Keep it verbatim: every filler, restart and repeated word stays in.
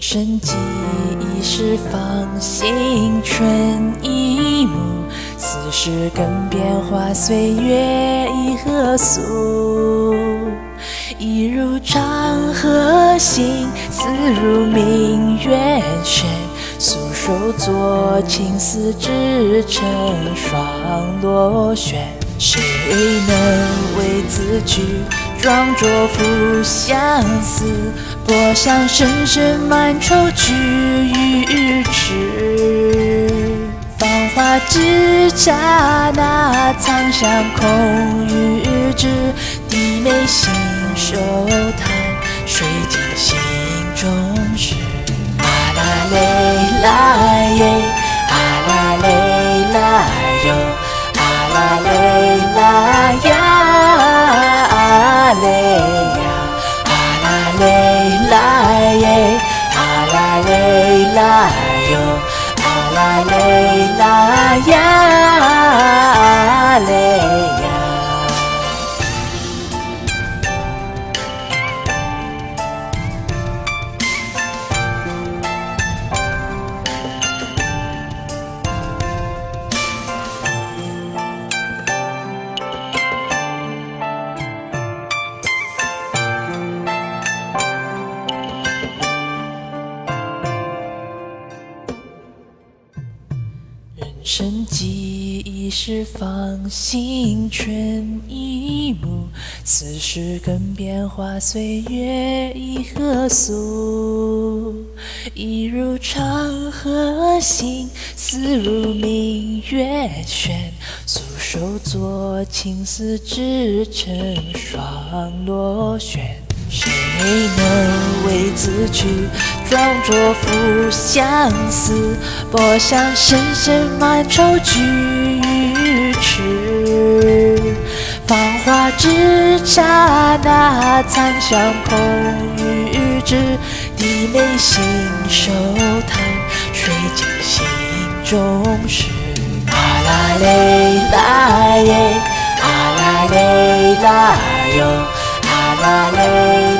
生机一时芳心春一幕，四时更变化，岁月已何俗。一如长河行，思如明月悬。素手作青丝，织成双螺旋。谁能为此去？壮作赋相思，薄香深深满愁去与迟。芳华之刹那，藏香空与知。低眉信手弹，水晶心中事。啊啦嘞啦耶，啊啦嘞啦哟，啊啦嘞啦呀，啊嘞呀，啊啦嘞啦耶，啊啦嘞啦哟，啊啦嘞啦呀，啊嘞呀。生机一时芳心春一幕，四时更变化，岁月已何俗。一如长河行，思如明月悬。素手作青丝，织成双螺旋。谁能为此去？壮作赋相思，薄香深深满愁去与迟。芳华之刹那，藏香空与知。低眉信手弹，水晶心中事。啊啦嘞啦耶，啊啦嘞啦哟，啊啦嘞。